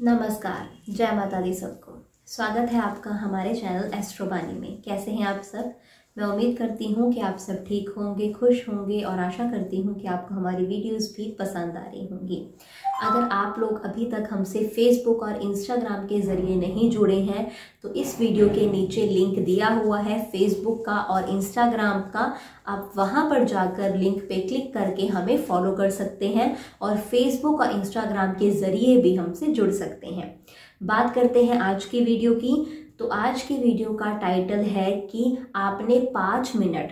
नमस्कार, जय माता दी सबको। स्वागत है आपका हमारे चैनल एस्ट्रोबानी में। कैसे हैं आप सब? मैं उम्मीद करती हूँ कि आप सब ठीक होंगे, खुश होंगे और आशा करती हूँ कि आपको हमारी वीडियोस भी पसंद आ रही होंगी। अगर आप लोग अभी तक हमसे फेसबुक और इंस्टाग्राम के ज़रिए नहीं जुड़े हैं तो इस वीडियो के नीचे लिंक दिया हुआ है फेसबुक का और इंस्टाग्राम का। आप वहां पर जाकर लिंक पे क्लिक करके हमें फॉलो कर सकते हैं और फेसबुक और इंस्टाग्राम के ज़रिए भी हमसे जुड़ सकते हैं। बात करते हैं आज की वीडियो की। तो आज की वीडियो का टाइटल है कि आपने 5 मिनट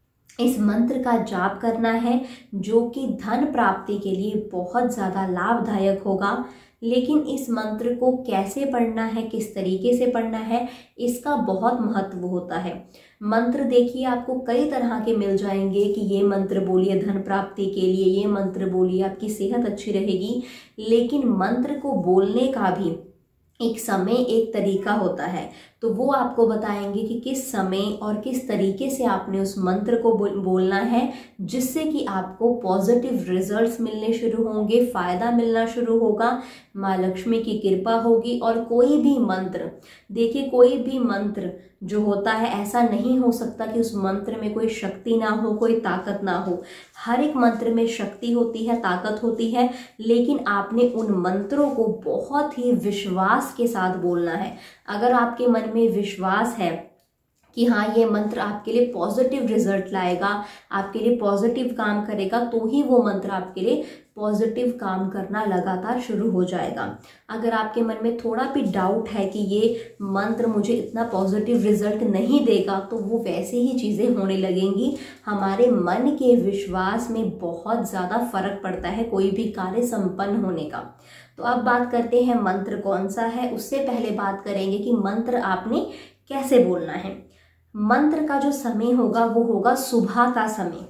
इस मंत्र का जाप करना है जो कि धन प्राप्ति के लिए बहुत ज़्यादा लाभदायक होगा। लेकिन इस मंत्र को कैसे पढ़ना है, किस तरीके से पढ़ना है, इसका बहुत महत्व होता है। मंत्र देखिए आपको कई तरह के मिल जाएंगे कि ये मंत्र बोलिए धन प्राप्ति के लिए, ये मंत्र बोलिए आपकी सेहत अच्छी रहेगी। लेकिन मंत्र को बोलने का भी एक समय, एक तरीका होता है। तो वो आपको बताएंगे कि किस समय और किस तरीके से आपने उस मंत्र को बोलना है जिससे कि आपको पॉजिटिव रिजल्ट्स मिलने शुरू होंगे, फायदा मिलना शुरू होगा, माँ लक्ष्मी की कृपा होगी। और कोई भी मंत्र देखिए, कोई भी मंत्र जो होता है ऐसा नहीं हो सकता कि उस मंत्र में कोई शक्ति ना हो, कोई ताकत ना हो। हर एक मंत्र में शक्ति होती है, ताकत होती है, लेकिन आपने उन मंत्रों को बहुत ही विश्वास के साथ बोलना है। अगर आपके मन में विश्वास है कि हाँ ये मंत्र आपके लिए पॉजिटिव रिजल्ट लाएगा, आपके लिए पॉजिटिव काम करेगा, तो ही वो मंत्र आपके लिए पॉजिटिव काम करना लगातार शुरू हो जाएगा। अगर आपके मन में थोड़ा भी डाउट है कि ये मंत्र मुझे इतना पॉजिटिव रिजल्ट नहीं देगा, तो वो वैसे ही चीज़ें होने लगेंगी। हमारे मन के विश्वास में बहुत ज़्यादा फर्क पड़ता है कोई भी कार्य संपन्न होने का। तो अब बात करते हैं मंत्र कौन सा है। उससे पहले बात करेंगे कि मंत्र आपने कैसे बोलना है। मंत्र का जो समय होगा वो होगा सुबह का समय।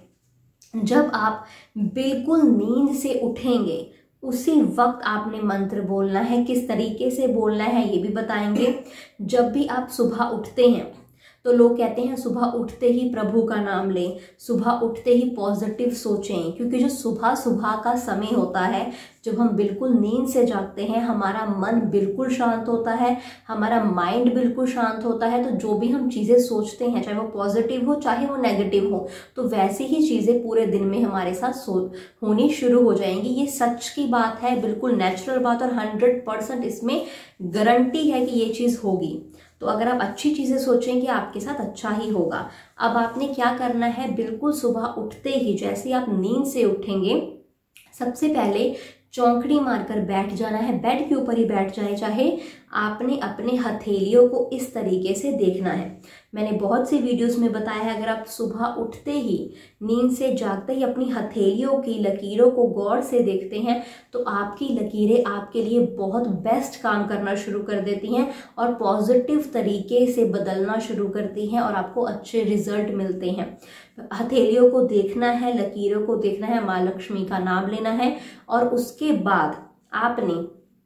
जब आप बिल्कुल नींद से उठेंगे उसी वक्त आपने मंत्र बोलना है। किस तरीके से बोलना है ये भी बताएंगे। जब भी आप सुबह उठते हैं तो लोग कहते हैं सुबह उठते ही प्रभु का नाम लें, सुबह उठते ही पॉजिटिव सोचें, क्योंकि जो सुबह सुबह का समय होता है, जब हम बिल्कुल नींद से जागते हैं, हमारा मन बिल्कुल शांत होता है, हमारा माइंड बिल्कुल शांत होता है। तो जो भी हम चीज़ें सोचते हैं, चाहे वो पॉजिटिव हो चाहे वो नेगेटिव हो, तो वैसे ही चीज़ें पूरे दिन में हमारे साथ होनी शुरू हो जाएंगी। ये सच की बात है, बिल्कुल नेचुरल बात, और 100% इसमें गारंटी है कि ये चीज़ होगी। तो अगर आप अच्छी चीज़ें सोचेंगे आपके साथ अच्छा ही होगा। अब आपने क्या करना है, बिल्कुल सुबह उठते ही जैसे आप नींद से उठेंगे, सबसे पहले चौंकड़ी मारकर बैठ जाना है। बेड के ऊपर ही बैठ जाए, चाहे आपने अपने हथेलियों को इस तरीके से देखना है। मैंने बहुत सी वीडियोस में बताया है, अगर आप सुबह उठते ही नींद से जागते ही अपनी हथेलियों की लकीरों को गौर से देखते हैं तो आपकी लकीरें आपके लिए बहुत बेस्ट काम करना शुरू कर देती हैं और पॉजिटिव तरीके से बदलना शुरू करती हैं और आपको अच्छे रिजल्ट मिलते हैं। हथेलियों को देखना है, लकीरों को देखना है, माँ लक्ष्मी का नाम लेना है और उसके बाद आपने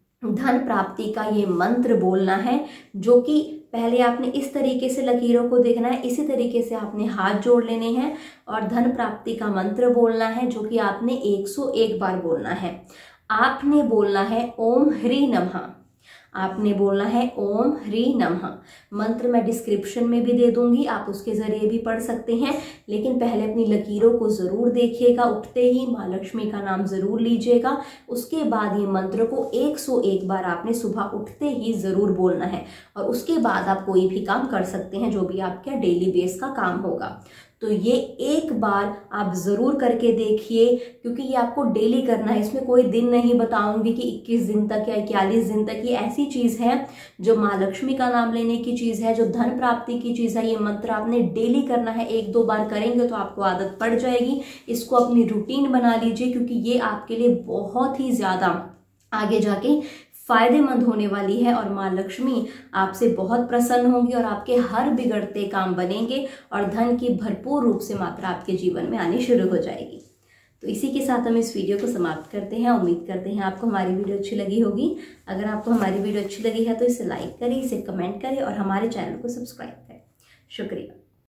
धन प्राप्ति का ये मंत्र बोलना है, जो कि पहले आपने इस तरीके से लकीरों को देखना है, इसी तरीके से आपने हाथ जोड़ लेने हैं और धन प्राप्ति का मंत्र बोलना है, जो कि आपने 101 बार बोलना है। आपने बोलना है ओम ह्री नमः। आपने बोलना है ओम ह्री नमः। मंत्र मैं डिस्क्रिप्शन में भी दे दूंगी, आप उसके जरिए भी पढ़ सकते हैं। लेकिन पहले अपनी लकीरों को जरूर देखिएगा, उठते ही माँ लक्ष्मी का नाम जरूर लीजिएगा। उसके बाद ये मंत्र को 101 बार आपने सुबह उठते ही जरूर बोलना है और उसके बाद आप कोई भी काम कर सकते हैं, जो भी आपका डेली बेस का काम होगा। तो ये एक बार आप ज़रूर करके देखिए, क्योंकि ये आपको डेली करना है। इसमें कोई दिन नहीं बताऊंगी कि 21 दिन तक या 41 दिन तक। ये ऐसी चीज़ है जो माँ लक्ष्मी का नाम लेने की चीज़ है, जो धन प्राप्ति की चीज़ है। ये मंत्र आपने डेली करना है। 1-2 बार करेंगे तो आपको आदत पड़ जाएगी। इसको अपनी रूटीन बना लीजिए, क्योंकि ये आपके लिए बहुत ही ज़्यादा आगे जाके फायदेमंद होने वाली है और माँ लक्ष्मी आपसे बहुत प्रसन्न होंगी और आपके हर बिगड़ते काम बनेंगे और धन की भरपूर रूप से मात्रा आपके जीवन में आनी शुरू हो जाएगी। तो इसी के साथ हम इस वीडियो को समाप्त करते हैं। उम्मीद करते हैं आपको हमारी वीडियो अच्छी लगी होगी। अगर आपको हमारी वीडियो अच्छी लगी है तो इसे लाइक करें, इसे कमेंट करें और हमारे चैनल को सब्सक्राइब करें। शुक्रिया।